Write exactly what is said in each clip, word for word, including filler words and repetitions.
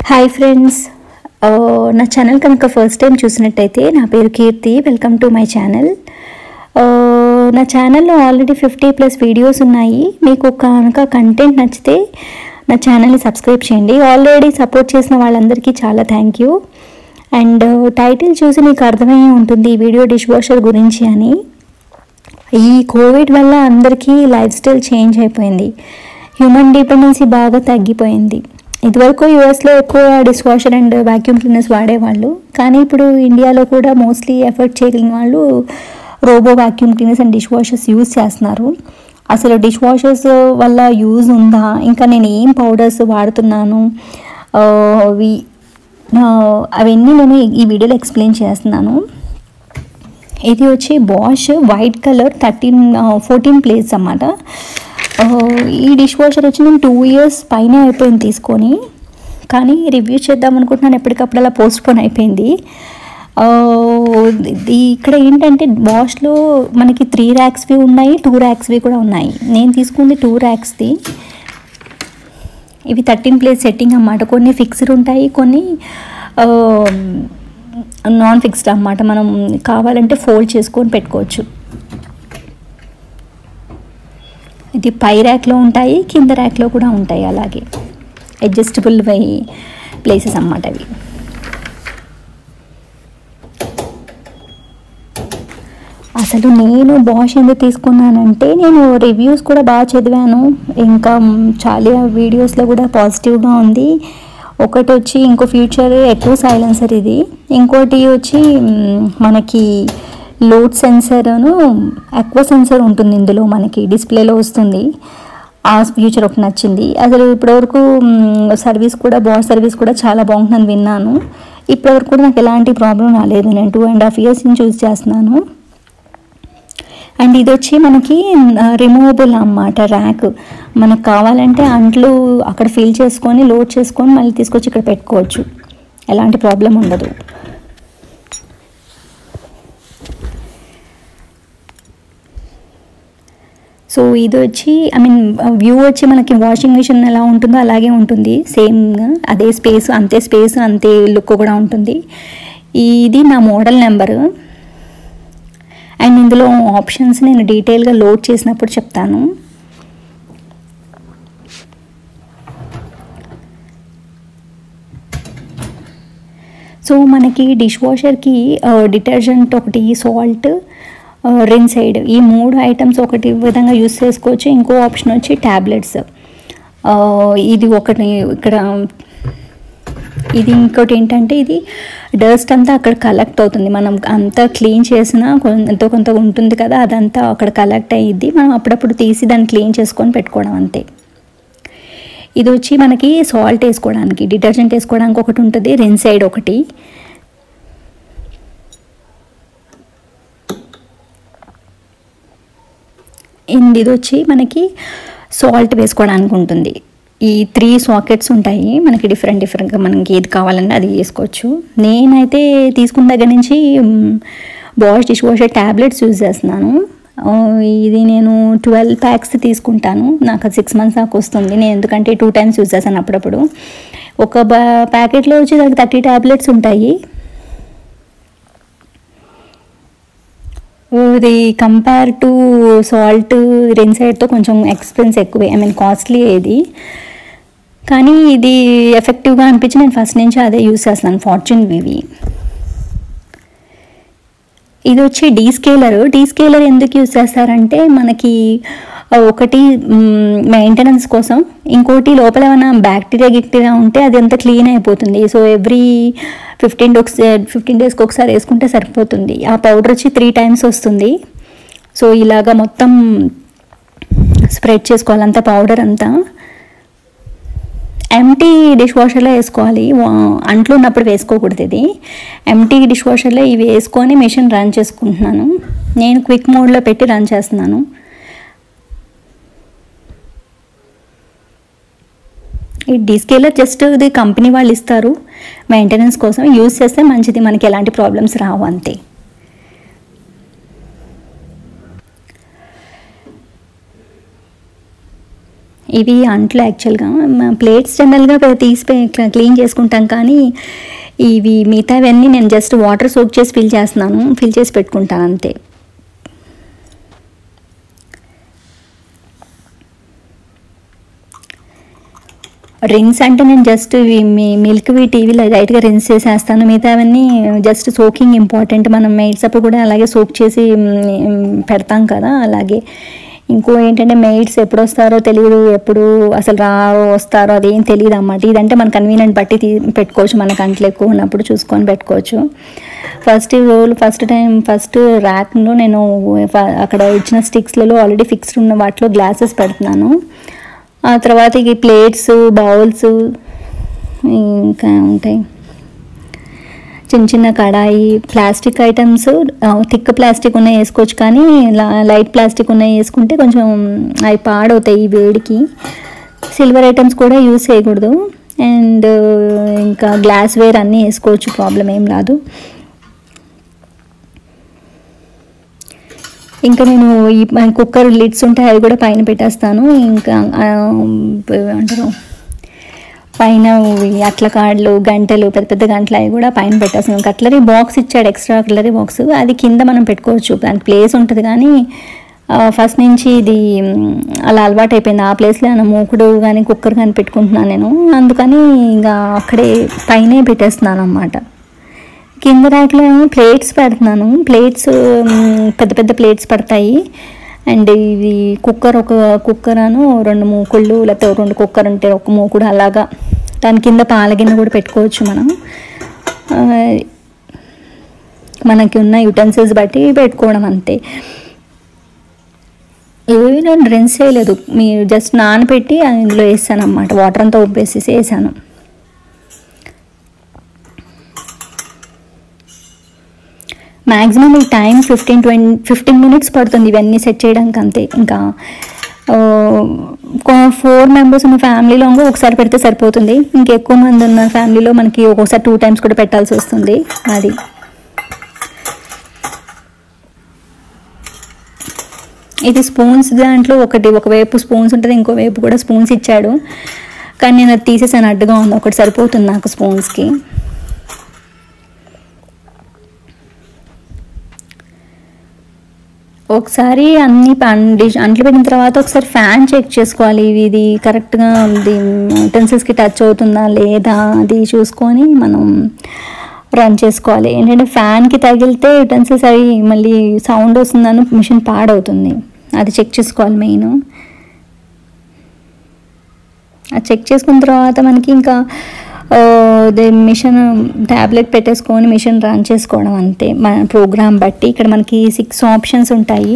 Hi friends, నా channel కనుక first time చూసినట్టయితే నా పేరు Keerthi. Welcome to my channel. నా ఛానల్లో ఆల్రెడీ ఫిఫ్టీ ప్లస్ వీడియోస్ ఉన్నాయి. మీకు కనుక కంటెంట్ నచ్చితే నా ఛానల్ని సబ్స్క్రైబ్ చేయండి. ఆల్రెడీ సపోర్ట్ చేసిన వాళ్ళందరికీ చాలా థ్యాంక్ యూ. అండ్ టైటిల్ చూసి మీకు అర్థమయ్యే ఉంటుంది ఈ వీడియో డిష్ వాషర్ గురించి అని. ఈ కోవిడ్ వల్ల అందరికీ లైఫ్ స్టైల్ చేంజ్ అయిపోయింది. హ్యూమన్ డిపెండెన్సీ బాగా తగ్గిపోయింది. ఇదివరకు యూఎస్లో ఎక్కువ dish washer and vacuum cleaners వాడేవాళ్ళు, కానీ ఇప్పుడు ఇండియాలో కూడా మోస్ట్లీ ఎఫర్ట్ చేయగలిగిన వాళ్ళు robo vacuum cleaners and dish washers use చేస్తున్నారు. అసలు డిష్ వాషర్స్ వల్ల యూజ్ ఉందా, ఇంకా నేను ఏం పౌడర్స్ వాడుతున్నాను, అవి అవన్నీ నేను ఈ వీడియోలో ఎక్స్ప్లెయిన్ చేస్తున్నాను. ఇది వచ్చి Bosch white colour thirteen fourteen place అన్నమాట. ఈ డిష్ వాషర్ వచ్చి నేను టూ ఇయర్స్ పైన అయిపోయింది తీసుకొని, కానీ రివ్యూ చేద్దాం అనుకుంటున్నాను, ఎప్పటికప్పుడు అలా పోస్ట్ పోన్ అయిపోయింది. ఇక్కడ ఏంటంటే బాష్లో మనకి త్రీ ర్యాక్స్వి ఉన్నాయి, టూ ర్యాక్స్వి కూడా ఉన్నాయి. నేను తీసుకుంది టూ ర్యాక్స్ది. ఇవి థర్టీన్ ప్లేస్ సెట్టింగ్ అన్నమాట. కొన్ని ఫిక్స్డ్ ఉంటాయి, కొన్ని నాన్ ఫిక్స్డ్ అన్నమాట. మనం కావాలంటే ఫోల్డ్ చేసుకొని పెట్టుకోవచ్చు. ఇది పై ర్యాక్లో ఉంటాయి, కింద ర్యాక్లో కూడా ఉంటాయి, అలాగే అడ్జస్టబుల్ వై ప్లేసెస్ అన్నమాట అవి. అసలు నేను బాష్ ఎందుకు తీసుకున్నానంటే, నేను రివ్యూస్ కూడా బాగా చదివాను, ఇంకా చాలా వీడియోస్లో కూడా పాజిటివ్గా ఉంది. ఒకటి వచ్చి ఇంకో ఫ్యూచర్ ఎక్కువ సైలెన్సర్, ఇది ఇంకోటి వచ్చి మనకి లోడ్ సెన్సర్ను ఎక్కువ సెన్సర్ ఉంటుంది ఇందులో, మనకి డిస్ప్లేలో వస్తుంది. ఆ ఫ్యూచర్ ఒకటి నచ్చింది. అసలు ఇప్పటివరకు సర్వీస్ కూడా బాష్ సర్వీస్ కూడా చాలా బాగుంటుందని విన్నాను. ఇప్పటివరకు కూడా నాకు ఎలాంటి ప్రాబ్లం రాలేదు. నేను టూ అండ్ హాఫ్ ఇయర్స్ నుంచి యూజ్ చేస్తున్నాను. అండ్ ఇది వచ్చి మనకి రిమూవబుల్ అన్నమాట ర్యాక్. మనకు కావాలంటే అంట్లు అక్కడ ఫిల్ చేసుకొని లోడ్ చేసుకొని మళ్ళీ తీసుకొచ్చి ఇక్కడ పెట్టుకోవచ్చు, ఎలాంటి ప్రాబ్లం ఉండదు. సో ఇది వచ్చి ఐ మీన్ వ్యూ వచ్చి మనకి వాషింగ్ మిషన్ ఎలా ఉంటుందో అలాగే ఉంటుంది, సేమ్ అదే స్పేస్, అంతే స్పేస్, అంతే లుక్ కూడా ఉంటుంది. ఇది నా మోడల్ నెంబరు. అండ్ ఇందులో ఆప్షన్స్ నేను డీటెయిల్గా లోడ్ చేసినప్పుడు చెప్తాను. సో మనకి డిష్ వాషర్కి డిటర్జెంట్ ఒకటి, సాల్ట్, రిన్ సైడ్, ఈ మూడు ఐటమ్స్ ఒకటి విధంగా యూస్ చేసుకోవచ్చు. ఇంకో ఆప్షన్ వచ్చి ట్యాబ్లెట్స్. ఇది ఒకటి ఇక్కడ, ఇది ఇంకోటి ఏంటంటే ఇది డస్ట్ అంతా అక్కడ కలెక్ట్ అవుతుంది. మనం అంతా క్లీన్ చేసినా కొంత కొంత ఉంటుంది కదా, అదంతా అక్కడ కలెక్ట్ అయ్యిద్ది. మనం అప్పుడప్పుడు తీసి దాన్ని క్లీన్ చేసుకొని పెట్టుకోవడం అంతే. ఇది వచ్చి మనకి సాల్ట్ వేసుకోవడానికి, డిటర్జెంట్ వేసుకోవడానికి ఒకటి ఉంటుంది, రిన్ సైడ్ ఒకటి. ఇది వచ్చి మనకి సాల్ట్ వేసుకోవడానికి ఉంటుంది. ఈ త్రీ సాకెట్స్ ఉంటాయి మనకి, డిఫరెంట్ డిఫరెంట్గా మనకి ఏది కావాలన్నా అది వేసుకోవచ్చు. నేనైతే తీసుకున్న దగ్గర నుంచి Bosch dish washer tablets use చేస్తున్నాను. ఇది నేను ట్వెల్వ్ ప్యాక్స్ తీసుకుంటాను, నాకు అది సిక్స్ మంత్స్ దాకా వస్తుంది. నేను ఎందుకంటే టూ టైమ్స్ యూజ్ చేస్తాను అప్పుడప్పుడు. ఒక ప్యాకెట్లో వచ్చి దానికి థర్టీ ట్యాబ్లెట్స్ ఉంటాయి. ఇది కంపేర్ టు సాల్ట్ రిన్ సైడ్తో కొంచెం ఎక్స్పెన్స్ ఎక్కువే, ఐ మీన్ కాస్ట్లీ ఇది, కానీ ఇది ఎఫెక్టివ్గా అనిపించి నేను ఫస్ట్ నుంచి అదే యూజ్ చేస్తాను, ఫార్చ్యూన్ వివి. ఇది వచ్చి డీస్కేలర్. డీస్కేలర్ ఎందుకు యూజ్ చేస్తారంటే మనకి ఒకటి మెయింటెనెన్స్ కోసం, ఇంకోటి లోపల ఏమైనా బ్యాక్టీరియా గిక్టీరియా ఉంటే అది అంతా క్లీన్ అయిపోతుంది. So every fifteen dose fifteen డేస్కి ఒకసారి వేసుకుంటే సరిపోతుంది. ఆ పౌడర్ వచ్చి త్రీ టైమ్స్ వస్తుంది. సో ఇలాగా మొత్తం స్ప్రెడ్ చేసుకోవాలి అంతా పౌడర్ అంతా. ఎంటీ డిష్ వాషర్లో వేసుకోవాలి, అంట్లు ఉన్నప్పుడు వేసుకోకూడదు. ఇది ఎంటీ డిష్ వాషర్లో ఇవి వేసుకొని మెషిన్ రన్ చేసుకుంటున్నాను. నేను క్విక్ మోడ్లో పెట్టి రన్ చేస్తున్నాను. ఈ డీస్కేలర్ జస్ట్ ఇది కంపెనీ వాళ్ళు ఇస్తారు మెయింటెనెన్స్ కోసం, యూజ్ చేస్తే మంచిది, మనకి ఎలాంటి ప్రాబ్లమ్స్ రావు అంతే. ఇవి అంట్లు యాక్చువల్గా ప్లేట్స్ జనరల్గా తీసి క్లీన్ చేసుకుంటాం, కానీ ఇవి మిగతావన్నీ నేను జస్ట్ వాటర్ సోక్ చేసి ఫిల్ చేస్తున్నాను, ఫిల్ చేసి పెట్టుకుంటాను అంతే. రిన్స్ అంటే నేను జస్ట్ మీ మిల్క్వి టీవీలో లైట్గా రిన్స్ చేసేస్తాను, మిగతావన్నీ జస్ట్ సోకింగ్ ఇంపార్టెంట్. మనం మెయిడ్స్ అప్పుడు కూడా అలాగే సోక్ చేసి పెడతాం కదా, అలాగే. ఇంకో ఏంటంటే మెయిడ్స్ ఎప్పుడు వస్తారో తెలియదు, ఎప్పుడు అసలు రా వస్తారో అదేం తెలియదు అన్నమాట. ఇదంటే మన కన్వీనియంట్ బట్టి తీ పెట్టుకోవచ్చు, మనకు అంట్లు ఎక్కువ ఉన్నప్పుడు చూసుకొని పెట్టుకోవచ్చు. First roll first time first ర్యాక్లో నేను అక్కడ ఇచ్చిన స్టిక్స్లలో ఆల్రెడీ ఫిక్స్డ్ ఉన్న వాటిలో గ్లాసెస్ పెడుతున్నాను. ఆ తర్వాత ఈ ప్లేట్స్, బౌల్స్ ఇంకా ఉంటాయి, చిన్న చిన్న కడాయి, ప్లాస్టిక్ ఐటమ్స్. థిక్ ప్లాస్టిక్ ఉన్నాయి వేసుకోవచ్చు, కానీ లైట్ ప్లాస్టిక్ ఉన్నాయి వేసుకుంటే కొంచెం అవి పాడవుతాయి ఈ వేడికి. సిల్వర్ ఐటమ్స్ కూడా యూస్ చేయకూడదు. అండ్ ఇంకా గ్లాస్ వేర్ అన్నీ వేసుకోవచ్చు, ప్రాబ్లం ఏం రాదు. ఇంకా నేను ఈ కుక్కర్ లిడ్స్ ఉంటాయి అవి కూడా పైన పెట్టేస్తాను. ఇంకా అంటారు పైన అట్ల కాడలు, గంటలు, పెద్ద పెద్ద గంటలు అవి కూడా పైన పెట్టేస్తాను. కట్లరీ బాక్స్ ఇచ్చాడు, ఎక్స్ట్రా కట్లరీ బాక్స్, అది కింద మనం పెట్టుకోవచ్చు, దానికి ప్లేస్ ఉంటుంది. కానీ ఫస్ట్ నుంచి ఇది అలా అలవాటు అయిపోయింది, ఆ ప్లేస్లో నేను మూకుడు కానీ కుక్కర్ కానీ పెట్టుకుంటున్నాను నేను, అందుకని ఇంకా అక్కడే పైనే పెట్టేస్తున్నాను అన్నమాట. కింద ర్యాక్లో ప్లేట్స్ పెడుతున్నాను, ప్లేట్స్ పెద్ద పెద్ద ప్లేట్స్ పడతాయి. అండ్ ఇది కుక్కర్, ఒక కుక్కర్ అను రెండు మూకుళ్ళు, లేకపోతే రెండు కుక్కర్ ఉంటే ఒక మూకుడు, అలాగా దాని కింద పాల గిన్నె కూడా పెట్టుకోవచ్చు మనం. మనకి ఉన్న యుటెన్సిల్స్ బట్టి పెట్టుకోవడం అంతే. ఏవి నేను రిన్స్ చేయలేదు, మీరు జస్ట్ నానబెట్టి అందులో వేసాను అన్నమాట, వాటర్ అంతా ఉప్పేసేసి వేసాను. మ్యాక్సిమం ఈ time fifteen twenty fifteen minutes పడుతుంది ఇవన్నీ సెట్ చేయడానికి అంతే. ఇంకా ఫోర్ మెంబర్స్ ఉన్న ఫ్యామిలీలో ఇంకో ఒకసారి పెడితే సరిపోతుంది. ఇంకెక్కువ మంది ఉన్న ఫ్యామిలీలో మనకి ఒక్కొక్కసారి టూ టైమ్స్ కూడా పెట్టాల్సి వస్తుంది. అది ఇది స్పూన్స్ దాంట్లో ఒకటి ఒకవైపు స్పూన్స్ ఉంటుంది, ఇంకోవైపు కూడా స్పూన్స్ ఇచ్చాడు, కానీ నేను అది తీసేసాను, అడ్డుగా ఉంది, ఒకటి సరిపోతుంది నాకు స్పూన్స్కి. ఒకసారి అన్ని డిష్ అంట్లు పెట్టిన తర్వాత ఒకసారి ఫ్యాన్ చెక్ చేసుకోవాలి, ఇది కరెక్ట్గా ఉంది, యుటెన్సిల్స్కి టచ్ అవుతుందా లేదా అది చూసుకొని మనం రన్ చేసుకోవాలి. ఏంటంటే ఫ్యాన్కి తగిలితే యుటెన్సిల్స్ అవి మళ్ళీ సౌండ్ వస్తుందని మిషన్ పాడవుతుంది, అది చెక్ చేసుకోవాలి మెయిన్. అది చెక్ చేసుకున్న తర్వాత మనకి ఇంకా మిషన్ ట్యాబ్లెట్ పెట్టేసుకొని మిషన్ రన్ చేసుకోవడం అంతే, మన ప్రోగ్రామ్ బట్టి. ఇక్కడ మనకి సిక్స్ ఆప్షన్స్ ఉంటాయి,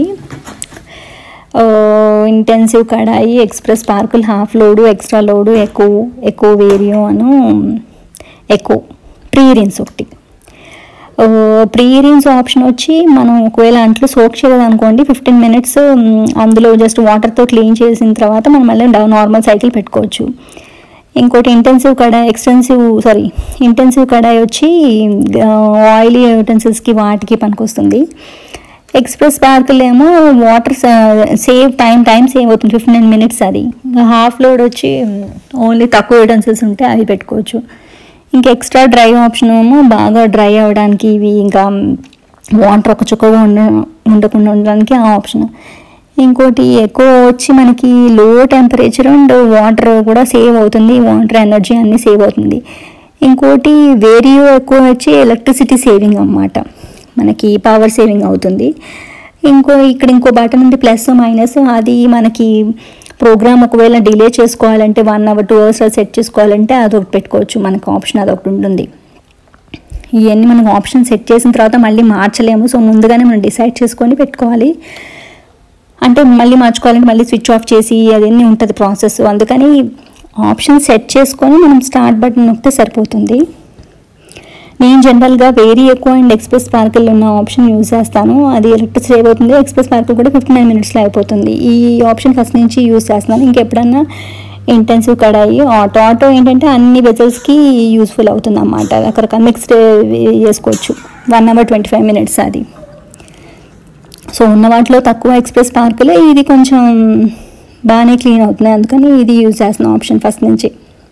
intensive kadai, express sparkle, half load, extra load, eco eco vario అను ఎకో, ప్రీ రిన్స్ ఒకటి. ప్రీ రిన్స్ ఆప్షన్ వచ్చి మనం ఒకవేళ అంట్లో సోక్ చేయలేదు అనుకోండి, ఫిఫ్టీన్ మినిట్స్ అందులో జస్ట్ వాటర్తో క్లీన్ చేసిన తర్వాత మనం మళ్ళీ నార్మల్ సైకిల్ పెట్టుకోవచ్చు. ఇంకోటి intensive kadai, extensive sorry intensive kadai వచ్చి ఆయిలీ యూటెన్సిల్స్కి వాటికి పనికొస్తుంది. ఎక్స్ప్రెస్ స్పార్కిల్ ఏమో water save time time save అవుతుంది, ఫిఫ్టీన్ మినిట్స్. అది హాఫ్ లోడ్ వచ్చి ఓన్లీ తక్కువ యూటెన్సిల్స్ ఉంటే అవి పెట్టుకోవచ్చు. ఇంకా ఎక్స్ట్రా డ్రై ఆప్షన్ ఏమో బాగా డ్రై అవ్వడానికి, ఇవి ఇంకా వాటర్ ఒక చుక్కగా ఉండ ఉండకుండా ఉండడానికి ఆ ఆప్షన్. ఇంకోటి ఎక్కువ వచ్చి మనకి లో టెంపరేచర్ అండ్ వాటర్ కూడా సేవ్ అవుతుంది, వాటర్ ఎనర్జీ అన్నీ సేవ్ అవుతుంది. ఇంకోటి వేరియో ఎక్కువ వచ్చి ఎలక్ట్రిసిటీ సేవింగ్ అన్నమాట, మనకి పవర్ సేవింగ్ అవుతుంది. ఇంకో ఇక్కడ ఇంకో బటన్ ఉంది ప్లస్ మైనస్, అది మనకి ప్రోగ్రామ్ ఒకవేళ డిలే చేసుకోవాలంటే one hour two hours set చేసుకోవాలంటే అదొకటి పెట్టుకోవచ్చు, మనకు ఆప్షన్ అదొకటి ఉంటుంది. ఇవన్నీ మనం ఆప్షన్ సెట్ చేసిన తర్వాత మళ్ళీ మార్చలేము, సో ముందుగానే మనం డిసైడ్ చేసుకొని పెట్టుకోవాలి. అంటే మళ్ళీ మార్చుకోవాలంటే మళ్ళీ స్విచ్ ఆఫ్ చేసి అదన్నీ ఉంటుంది ప్రాసెస్, అందుకని ఆప్షన్ సెట్ చేసుకొని మనం స్టార్ట్ బటన్ నొక్కితే సరిపోతుంది. నేను జనరల్గా వేరీ ఎక్కువ అండ్ ఎక్స్ప్రెస్ స్పార్కిల్ ఉన్న ఆప్షన్ యూజ్ చేస్తాను, అది ఎలక్ట్రిక్ సేవ్ అవుతుంది. ఎక్స్ప్రెస్ స్పార్కిల్ కూడా ఫిఫ్టీ నైన్ మినిట్స్లో అయిపోతుంది. ఈ ఆప్షన్ ఫస్ట్ నుంచి యూజ్ చేస్తున్నాను. ఇంకెప్పుడన్నా ఇంటెన్సివ్ కడాయి ఆటో ఆటో ఏంటంటే అన్ని వెజల్స్కి యూస్ఫుల్ అవుతుంది అన్నమాట, రకరకాల మిక్స్డ్ చేసుకోవచ్చు. One hour twenty five minutes అది. సో ఉన్న వాటిలో తక్కువ ఎక్స్ప్రెస్ స్పార్కిల్, ఇది కొంచెం బాగానే క్లీన్ అవుతున్నాయి, అందుకని ఇది యూజ్ చేస్తున్నాం ఆప్షన్ ఫస్ట్ నుంచి.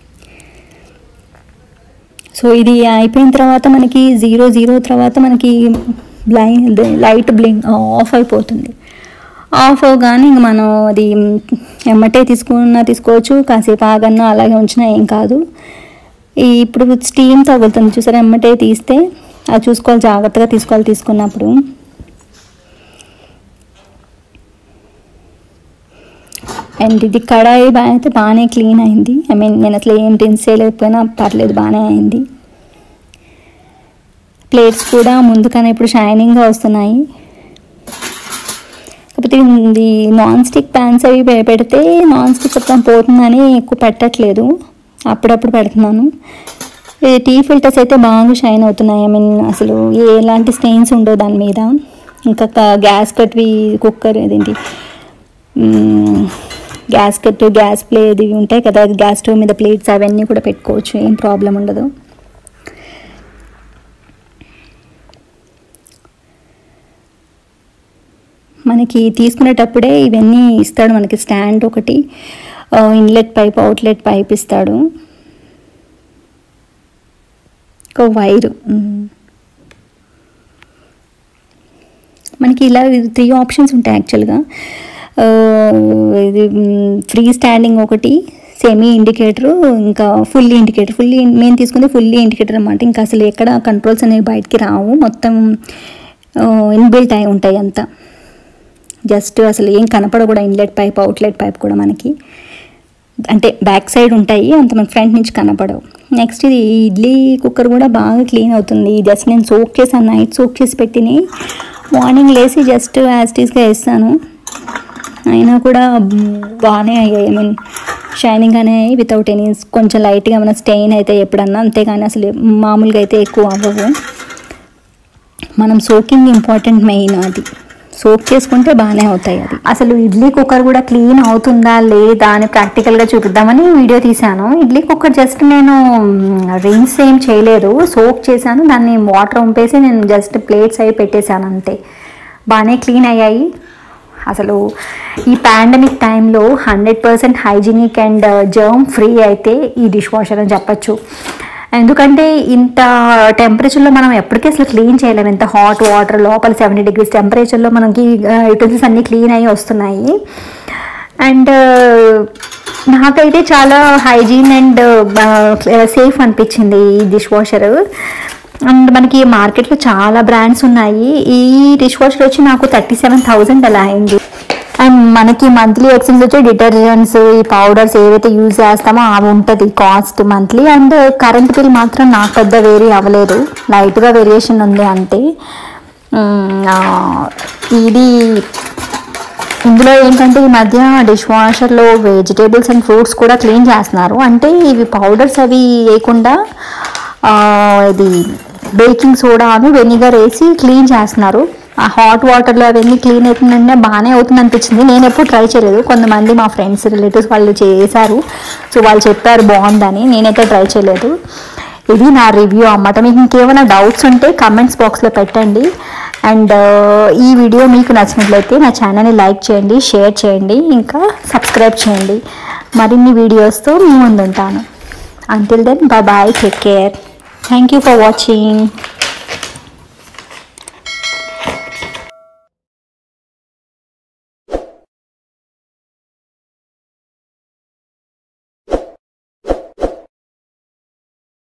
సో ఇది అయిపోయిన తర్వాత మనకి జీరో జీరో తర్వాత మనకి బ్లైండ్ లైట్ బ్లింక్ ఆఫ్ అయిపోతుంది. ఆఫ్ అవగానే ఇంక మనం అది ఎమ్మటే తీసుకున్నా తీసుకోవచ్చు, కాసేపు ఆగన్నా అలాగే ఉంచినా ఏం కాదు. ఇప్పుడు స్టీమ్ తగులుతుంది చూసారా, ఎమ్మటే తీస్తే అది చూసుకోవాలి, జాగ్రత్తగా తీసుకోవాలి తీసుకున్నప్పుడు. అండ్ ఇది కడాయి బాగా అయితే బాగానే క్లీన్ అయింది. ఐ మీన్ నేను అసలు ఏం రిన్స్ చేయలేకపోయినా పర్లేదు, బాగానే అయింది. ప్లేట్స్ కూడా ముందుకనే ఇప్పుడు షైనింగ్గా వస్తున్నాయి. కాకపోతే ఇది నాన్ స్టిక్ ప్యాన్స్ అవి పెడితే నాన్ స్టిక్ మొత్తం పోతుందని ఎక్కువ పెట్టట్లేదు, అప్పుడప్పుడు పెడుతున్నాను. టీ ఫిల్టర్స్ అయితే బాగా షైన్ అవుతున్నాయి. ఐ మీన్ అసలు ఎలాంటి స్టెయిన్స్ ఉండవు దాని మీద. ఇంకా గ్యాస్ కట్వి కుక్కర్ ఇదేంటి గ్యాస్ కట్ గ్యాస్ ప్లేట్ ఇవి ఉంటాయి కదా, గ్యాస్ స్టవ్ మీద ప్లేట్స్ అవన్నీ కూడా పెట్టుకోవచ్చు, ఏం ప్రాబ్లం ఉండదు. మనకి తీసుకునేటప్పుడే ఇవన్నీ ఇస్తాడు మనకి, స్టాండ్ ఒకటి, ఇన్లెట్ పైప్ అవుట్లెట్ పైప్ ఇస్తాడు, ఒక వైరు. మనకి ఇలా త్రీ ఆప్షన్స్ ఉంటాయి యాక్చువల్గా. ఇది ఫ్రీ స్టాండింగ్ ఒకటి, సెమీ ఇండికేటరు, ఇంకా ఫుల్లీ ఇండికేటర్. ఫుల్లీ మేము తీసుకుంది ఫుల్లీ ఇండికేటర్ అన్నమాట. ఇంకా అసలు ఎక్కడ కంట్రోల్స్ అనేవి బయటికి రావు, మొత్తం ఇన్బిల్ట్ అయి ఉంటాయి అంతా. జస్ట్ అసలు ఏం కనపడ కూడా, ఇన్లెట్ పైప్ అవుట్లెట్ పైప్ కూడా మనకి అంటే బ్యాక్ సైడ్ ఉంటాయి, అంత మనకి ఫ్రంట్ నుంచి కనపడవు. నెక్స్ట్ ఇది ఇడ్లీ కుక్కర్ కూడా బాగా క్లీన్ అవుతుంది. జస్ట్ నేను సోక్ చేశాను, నైట్ సోక్ చేసి పెట్టిని మార్నింగ్ లేసి జస్ట్ యాస్టీస్గా వేస్తాను, అయినా కూడా బాగానే అయ్యాయి. ఐ మీన్ షైనింగ్గానే అయ్యాయి వితౌట్ ఎనీ కొంచెం లైట్గా ఏమైనా స్టెయిన్ అయితే ఎప్పుడన్నా, అంతేగాని అసలు మామూలుగా అయితే ఎక్కువ అవ్వవు. మనం సోకింగ్ ఇంపార్టెంట్, మెయిన్ అది సోక్ చేసుకుంటే బాగానే అవుతాయి. అది అసలు ఇడ్లీ కుక్కర్ కూడా క్లీన్ అవుతుందా లేదా అని ప్రాక్టికల్గా చూపిద్దామని వీడియో తీశాను. ఇడ్లీ కుక్కర్ జస్ట్ నేను రిన్స్ ఏం చేయలేదు, సోక్ చేశాను, దాన్ని వాటర్ ఉంపేసి నేను జస్ట్ ప్లేట్స్ అవి పెట్టేశాను అంతే. బాగానే క్లీన్ అయ్యాయి. అసలు ఈ పాండమిక్ టైంలో hundred percent hygienic and germ free అయితే ఈ డిష్ వాషర్ అని చెప్పచ్చు. ఎందుకంటే ఇంత టెంపరేచర్లో మనం ఎప్పటికీ అసలు క్లీన్ చేయలేము. ఇంత హాట్ వాటర్ లోపల సెవెంటీ డిగ్రీస్ టెంపరేచర్లో మనకి యూటెన్సిల్స్ అన్నీ క్లీన్ అయ్యి వస్తున్నాయి. అండ్ నాకైతే చాలా హైజీన్ అండ్ సేఫ్ అనిపించింది ఈ డిష్ వాషర్. అండ్ మనకి మార్కెట్లో చాలా బ్రాండ్స్ ఉన్నాయి. ఈ డిష్ వాషర్ వచ్చి నాకు థర్టీ సెవెన్ థౌజండ్ అలా అయింది. అండ్ మనకి మంత్లీ ఎక్స్చేంజ్ వచ్చి డిటర్జెంట్స్, ఈ పౌడర్స్ ఏవైతే యూజ్ చేస్తామో అవి ఉంటుంది cost monthly. And current bill మాత్రం నాకు పెద్ద వేరీ అవ్వలేదు, లైట్గా వేరియేషన్ ఉంది అంతే. ఇది ఇందులో ఏంటంటే ఈ మధ్య డిష్ వాషర్లో వెజిటేబుల్స్ అండ్ ఫ్రూట్స్ కూడా క్లీన్ చేస్తున్నారు. అంటే ఇవి పౌడర్స్ అవి వేయకుండా ఇది బేకింగ్ సోడాను వెనిగర్ వేసి క్లీన్ చేస్తున్నారు. ఆ హాట్ వాటర్లో అవన్నీ క్లీన్ అవుతుందంటే బాగానే అవుతుంది అనిపించింది. నేను ఎప్పుడు ట్రై చేయలేదు, కొంతమంది మా ఫ్రెండ్స్ రిలేటివ్స్ వాళ్ళు చేశారు, సో వాళ్ళు చెప్పారు బాగుందని. నేనైతే ట్రై చేయలేదు. ఇది నా రివ్యూ అన్నమాట. మీకు ఇంకేమైనా డౌట్స్ ఉంటే కమెంట్స్ బాక్స్లో పెట్టండి. అండ్ ఈ వీడియో మీకు నచ్చినట్లయితే నా ఛానల్ని లైక్ చేయండి, షేర్ చేయండి, ఇంకా సబ్స్క్రైబ్ చేయండి. మరిన్ని వీడియోస్తో మీ ముందు ఉంటాను. Until then, bye bye, take care. Thank you for watching.